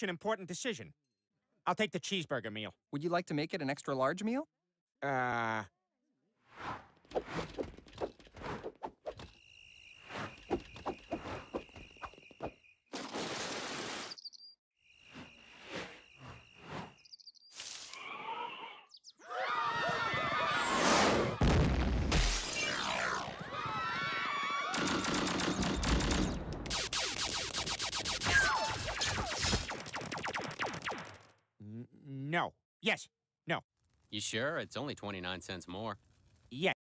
such an important decision. I'll take the cheeseburger meal. Would you like to make it an extra large meal? No. Yes. No. You sure? It's only 29 cents more. Yes.